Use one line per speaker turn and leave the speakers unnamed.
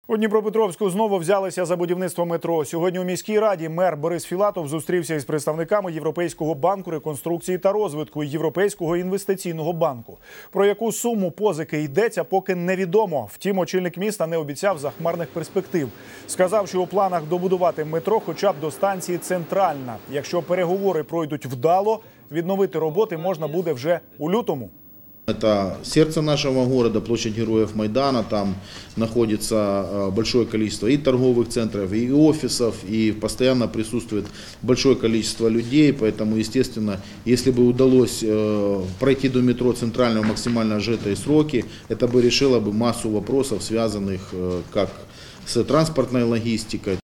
У Дніпропетровську знову взялися за будівництво метро. Сьогодні у міській раді мер Борис Філатов зустрівся із представниками Європейського банку реконструкції та розвитку і Європейського інвестиційного банку. Про яку суму позики йдеться, поки невідомо. Втім, очільник міста не обіцяв захмарних перспектив. Сказав, що у планах добудувати метро хоча б до станції «Центральна». Якщо переговори пройдуть вдало, відновити роботи можна буде вже у лютому.
Это сердце нашего города, площадь Героев Майдана, там находится большое количество и торговых центров, и офисов, и постоянно присутствует большое количество людей, поэтому, естественно, если бы удалось пройти до метро Центрального в максимально сжатые сроки, это бы решило бы массу вопросов, связанных как с транспортной логистикой.